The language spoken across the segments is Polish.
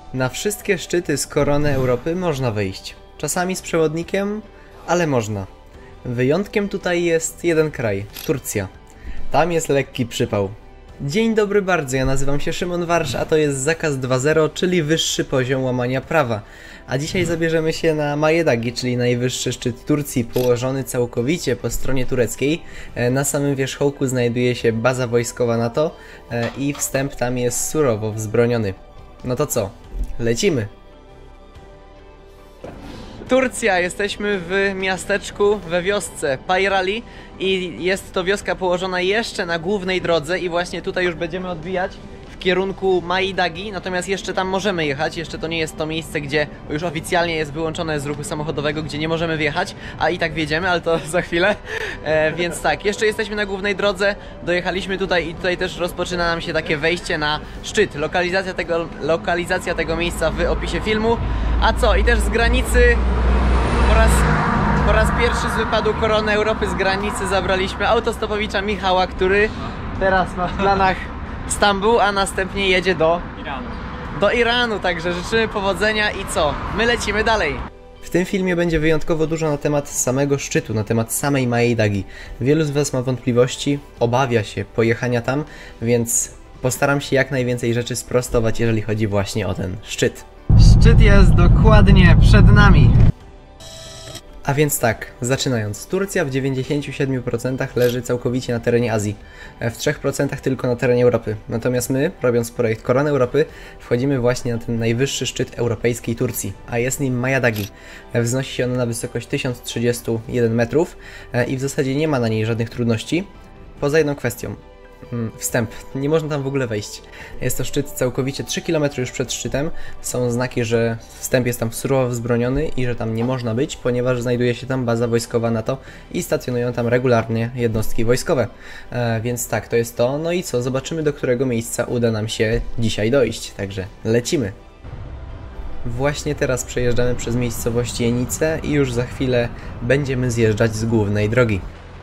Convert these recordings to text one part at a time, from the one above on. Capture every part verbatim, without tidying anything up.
Na wszystkie szczyty z korony Europy można wyjść. Czasami z przewodnikiem, ale można. Wyjątkiem tutaj jest jeden kraj, Turcja. Tam jest lekki przypał. Dzień dobry bardzo, ja nazywam się Szymon Warsz, a to jest Zakaz dwa zero, czyli wyższy poziom łamania prawa. A dzisiaj zabierzemy się na Majedagi, czyli najwyższy szczyt Turcji, położony całkowicie po stronie tureckiej. Na samym wierzchołku znajduje się baza wojskowa NATO i wstęp tam jest surowo wzbroniony. No to co? Lecimy! Turcja, jesteśmy w miasteczku, we wiosce Payrali i jest to wioska położona jeszcze na głównej drodze i właśnie tutaj już będziemy odbijać w kierunku Majedagi, natomiast jeszcze tam możemy jechać, jeszcze to nie jest to miejsce, gdzie już oficjalnie jest wyłączone z ruchu samochodowego, gdzie nie możemy wjechać, a i tak wjedziemy, ale to za chwilę, e, więc tak, jeszcze jesteśmy na głównej drodze, dojechaliśmy tutaj i tutaj też rozpoczyna nam się takie wejście na szczyt. Lokalizacja tego, lokalizacja tego miejsca w opisie filmu, a co, i też z granicy po raz, po raz pierwszy z wypadu Korony Europy z granicy zabraliśmy autostopowicza Michała, który teraz ma w planach Stambuł, a następnie jedzie do Iranu. Do Iranu, także życzymy powodzenia i co? My lecimy dalej. W tym filmie będzie wyjątkowo dużo na temat samego szczytu, na temat samej Majedagi. Wielu z Was ma wątpliwości, obawia się pojechania tam, więc postaram się jak najwięcej rzeczy sprostować, jeżeli chodzi właśnie o ten szczyt. Szczyt jest dokładnie przed nami. A więc tak, zaczynając. Turcja w dziewięćdziesięciu siedmiu procentach leży całkowicie na terenie Azji, w trzech procentach tylko na terenie Europy. Natomiast my, robiąc projekt Korony Europy, wchodzimy właśnie na ten najwyższy szczyt europejskiej Turcji, a jest nim Majedagi. Wznosi się ona na wysokość tysiąc trzydzieści jeden metrów i w zasadzie nie ma na niej żadnych trudności, poza jedną kwestią. Wstęp. Nie można tam w ogóle wejść. Jest to szczyt całkowicie trzy kilometry już przed szczytem. Są znaki, że wstęp jest tam surowo wzbroniony i że tam nie można być, ponieważ znajduje się tam baza wojskowa NATO i stacjonują tam regularnie jednostki wojskowe. E, więc tak, to jest to. No i co? Zobaczymy, do którego miejsca uda nam się dzisiaj dojść. Także lecimy. Właśnie teraz przejeżdżamy przez miejscowość Jenice i już za chwilę będziemy zjeżdżać z głównej drogi.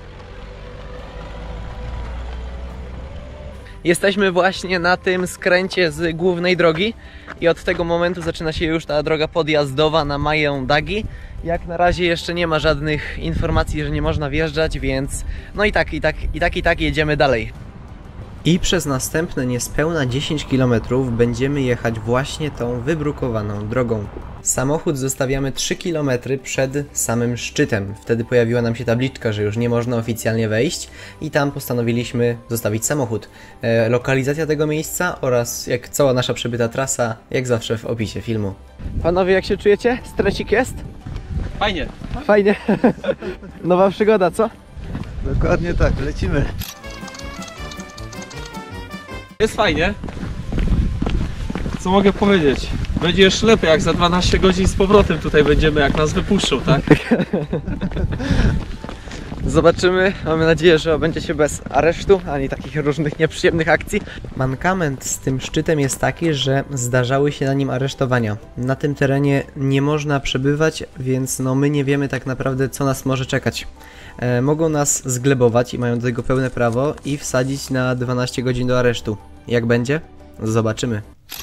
Jesteśmy właśnie na tym skręcie z głównej drogi i od tego momentu zaczyna się już ta droga podjazdowa na Majedagi. Jak na razie jeszcze nie ma żadnych informacji, że nie można wjeżdżać, więc no i tak, i tak, i tak, i tak jedziemy dalej. I przez następne niespełna dziesięć kilometrów będziemy jechać właśnie tą wybrukowaną drogą. Samochód zostawiamy trzy kilometry przed samym szczytem. Wtedy pojawiła nam się tabliczka, że już nie można oficjalnie wejść i tam postanowiliśmy zostawić samochód. E, lokalizacja tego miejsca oraz jak cała nasza przebyta trasa, jak zawsze w opisie filmu. Panowie, jak się czujecie? Stresik jest? Fajnie. Fajnie. Nowa przygoda, co? Dokładnie tak, lecimy. Jest fajnie. Co mogę powiedzieć? Będzie jeszcze lepiej, jak za dwanaście godzin z powrotem tutaj będziemy, jak nas wypuszczą, tak? Zobaczymy, mamy nadzieję, że będzie się bez aresztu, ani takich różnych nieprzyjemnych akcji. Mankament z tym szczytem jest taki, że zdarzały się na nim aresztowania. Na tym terenie nie można przebywać, więc no my nie wiemy tak naprawdę, co nas może czekać. E, mogą nas zglebować i mają do tego pełne prawo i wsadzić na dwanaście godzin do aresztu. Jak będzie? Zobaczymy.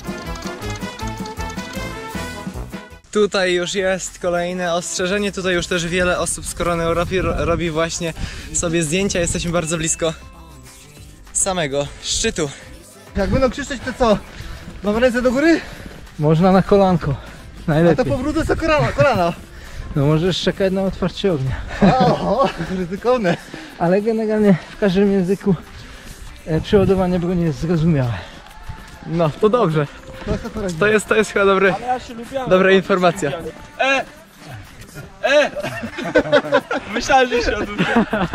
Tutaj już jest kolejne ostrzeżenie, tutaj już też wiele osób z Korony Europy robi właśnie sobie zdjęcia, jesteśmy bardzo blisko samego szczytu. Jak będą krzyczeć, to co? Mam ręce do góry? Można na kolanko, najlepiej. A to powrócę co kolana, kolana. No możesz czekać na otwarcie ognia. Oho, ryzykowne. Ale generalnie w każdym języku e, przeładowanie broni jest zrozumiałe. No, to dobrze. To jest, to jest chyba dobry, dobra informacja. E! E! Myślałem, że się odwrócił.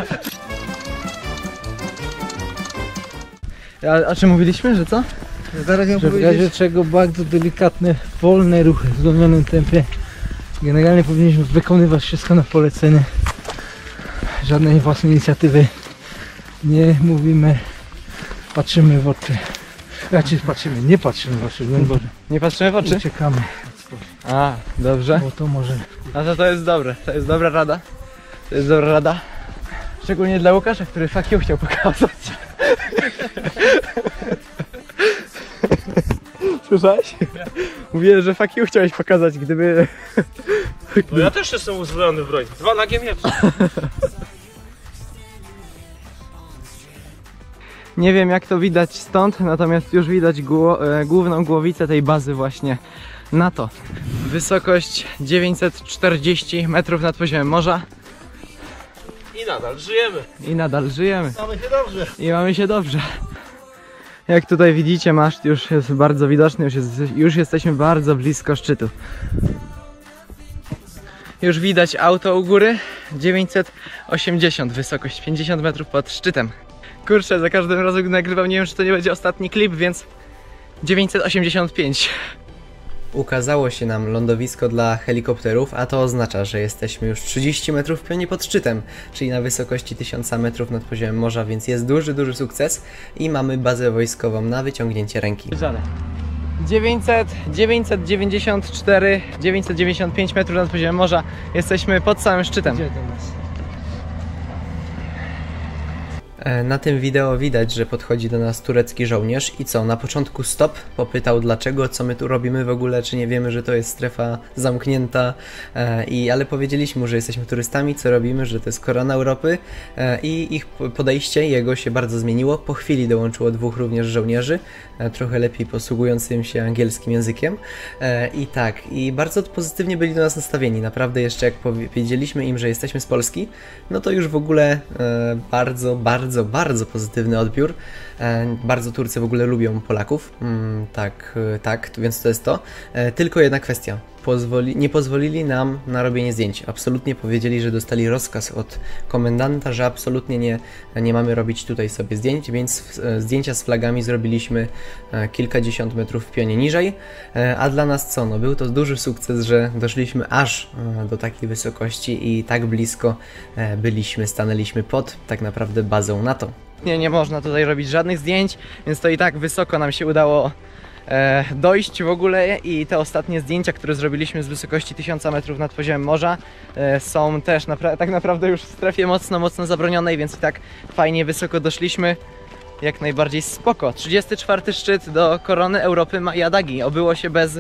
A, a czy mówiliśmy, że co? Zaraz ją Że w razie czego bardzo delikatne, wolne ruchy w zwolnionym tempie. Generalnie powinniśmy wykonywać wszystko na polecenie. Żadnej własnej inicjatywy nie mówimy, patrzymy w oczy. Raczej patrzymy, nie patrzymy w oczy, Boże. Nie patrzymy w oczy? Uciekamy. A, dobrze. Bo to może... A to, to jest dobre, to jest dobra rada. To jest dobra rada. Szczególnie dla Łukasza, który fuck you chciał pokazać. Słyszałeś? Mówię, że fuck you chciałeś pokazać, gdyby... No ja też jestem uzbrojony w broń. Dwa nagie miecze. Nie wiem jak to widać stąd, natomiast już widać gło, e, główną głowicę tej bazy właśnie NATO. Wysokość dziewięćset czterdzieści metrów nad poziomem morza I nadal żyjemy. i nadal żyjemy. Mamy się dobrze. I mamy się dobrze. Jak tutaj widzicie, maszt już jest bardzo widoczny, już, jest, już jesteśmy bardzo blisko szczytu. Już widać auto u góry, dziewięćset osiemdziesiąt, wysokość pięćdziesiąt metrów pod szczytem. Kurczę, za każdym razem gdy nagrywam, nie wiem czy to nie będzie ostatni klip, więc dziewięćset osiemdziesiąt pięć. Ukazało się nam lądowisko dla helikopterów, a to oznacza, że jesteśmy już trzydzieści metrów w pionie pod szczytem, czyli na wysokości tysiąc metrów nad poziomem morza, więc jest duży, duży sukces i mamy bazę wojskową na wyciągnięcie ręki. dziewięćset, dziewięćset dziewięćdziesiąt cztery, dziewięćset dziewięćdziesiąt pięć metrów nad poziomem morza, jesteśmy pod samym szczytem. Gdzie to nas? Na tym wideo widać, że podchodzi do nas turecki żołnierz i co, na początku stop, popytał dlaczego, co my tu robimy w ogóle, czy nie wiemy, że to jest strefa zamknięta, e, i, ale powiedzieliśmy mu, że jesteśmy turystami, co robimy, że to jest korona Europy, e, i ich podejście jego się bardzo zmieniło. Po chwili dołączyło dwóch również żołnierzy, e, trochę lepiej posługującym się angielskim językiem, e, i tak, i bardzo pozytywnie byli do nas nastawieni, naprawdę jeszcze jak powiedzieliśmy im, że jesteśmy z Polski, no to już w ogóle e, bardzo, bardzo Bardzo, bardzo pozytywny odbiór. E, bardzo Turcy w ogóle lubią Polaków. Mm, tak, e, tak, więc to jest to. E, tylko jedna kwestia. Pozwoli, nie pozwolili nam na robienie zdjęć. Absolutnie powiedzieli, że dostali rozkaz od komendanta, że absolutnie nie, nie mamy robić tutaj sobie zdjęć, więc e, zdjęcia z flagami zrobiliśmy e, kilkadziesiąt metrów w pionie niżej. E, a dla nas co? No, był to duży sukces, że doszliśmy aż e, do takiej wysokości i tak blisko e, byliśmy, stanęliśmy pod tak naprawdę bazą NATO. Nie, nie można tutaj robić żadnych zdjęć, więc to i tak wysoko nam się udało e, dojść w ogóle i te ostatnie zdjęcia, które zrobiliśmy z wysokości tysiąc metrów nad poziomem morza, e, są też napra- tak naprawdę już w strefie mocno, mocno zabronionej, więc i tak fajnie wysoko doszliśmy. Jak najbardziej spoko. trzydziesty czwarty szczyt do korony Europy Maja Dagi. Obyło się bez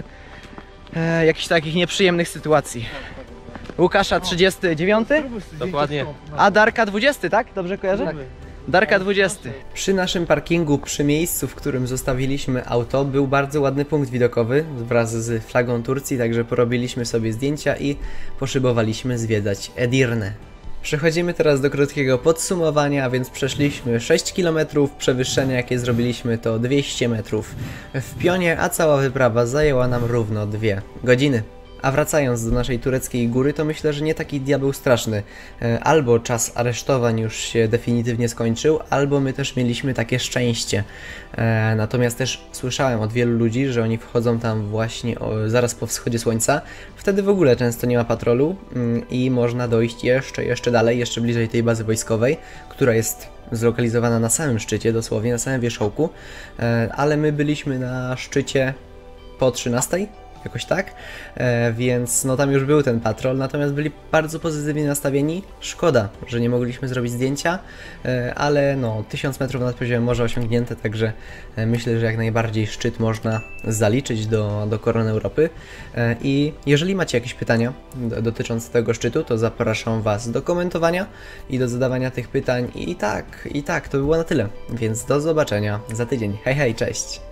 e, jakichś takich nieprzyjemnych sytuacji. Łukasza trzydziesty dziewiąty, Dokładnie. a Darka dwudziesty, tak? Dobrze kojarzę? Tak. Darka dwudziesty. Przy naszym parkingu, przy miejscu, w którym zostawiliśmy auto, był bardzo ładny punkt widokowy wraz z flagą Turcji, także porobiliśmy sobie zdjęcia i poszybowaliśmy zwiedzać Edirne. Przechodzimy teraz do krótkiego podsumowania, a więc przeszliśmy sześć kilometrów, przewyższenie jakie zrobiliśmy to dwieście metrów w pionie, a cała wyprawa zajęła nam równo dwie godziny. A wracając do naszej tureckiej góry, to myślę, że nie taki diabeł straszny. Albo czas aresztowań już się definitywnie skończył, albo my też mieliśmy takie szczęście. Natomiast też słyszałem od wielu ludzi, że oni wchodzą tam właśnie o, zaraz po wschodzie słońca. Wtedy w ogóle często nie ma patrolu i można dojść jeszcze, jeszcze dalej, jeszcze bliżej tej bazy wojskowej, która jest zlokalizowana na samym szczycie, dosłownie na samym wierzchołku. Ale my byliśmy na szczycie po trzynastej. Jakoś tak, e, więc no tam już był ten patrol, natomiast byli bardzo pozytywnie nastawieni. Szkoda, że nie mogliśmy zrobić zdjęcia, e, ale no tysiąc metrów nad poziomem morza osiągnięte, także e, myślę, że jak najbardziej szczyt można zaliczyć do, do korony Europy. E, I jeżeli macie jakieś pytania do, dotyczące tego szczytu, to zapraszam Was do komentowania i do zadawania tych pytań. I tak, i tak, to by było na tyle, więc do zobaczenia za tydzień. Hej, hej, cześć!